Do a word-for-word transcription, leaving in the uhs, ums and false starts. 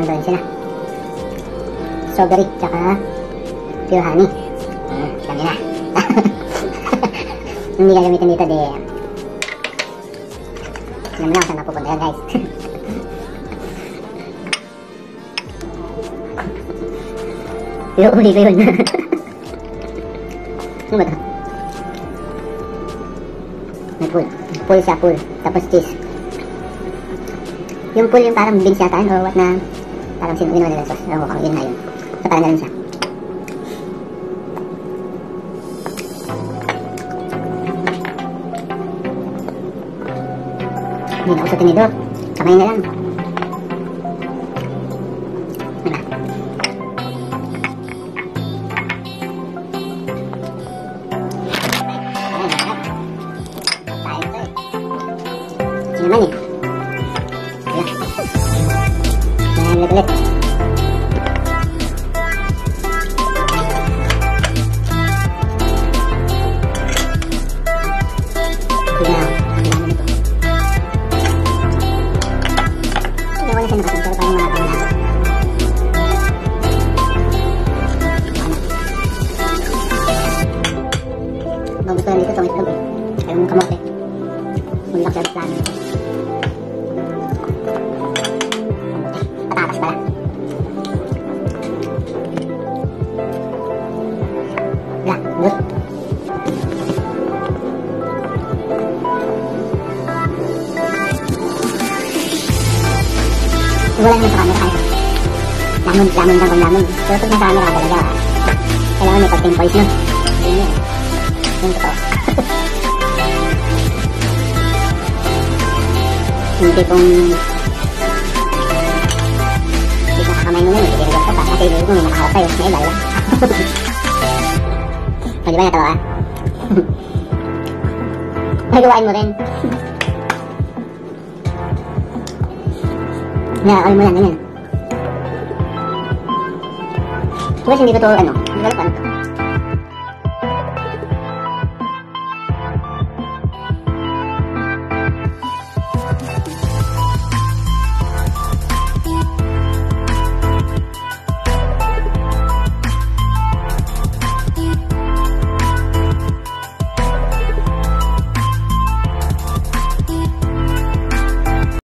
Nandun sila. Strawberry, tsaka pure honey. Hmm, dami na. Hindi gagamitin dito, de. Alam mo na kung saan napupunta yan, guys. Iuuli ko yun. Ano ba ito? May pool. Pool siya, pool. Tapos cheese. Yung pool yung parang beans yata o what na parang sinuwi nila sauce. Ewan ko kung yun na yun. So parang na rin siya. Hindi na usap tinidor. Kamay na lang. Diba? Ayan, naman eh. Ayan, ulit-ulit. Ayan, ang dami nito. Hindi wala siya nakasin, pero parang mga pangalan. Ang gusto lang dito, itong itlog eh. Ayaw mong kamote. Mulak sa plano. Patatas pala. Wala, good. Wala naman sa camera kahit lamon, lamon lang kung lamon. Pero pag nasa camera talaga, kailangan may pag-ten points nun. Yun yun. Yung totoo. Hindi pong hindi nakakamay mo nun, hindi nilagay ka pa. Kasi hindi mo may nakaharap tayo, may iba, diba? O, diba natawa ka? Nagawain mo rin. Nakakawin mo lang, ganyan. Tapos hindi ko ito, ano, hindi ko alam paano ito.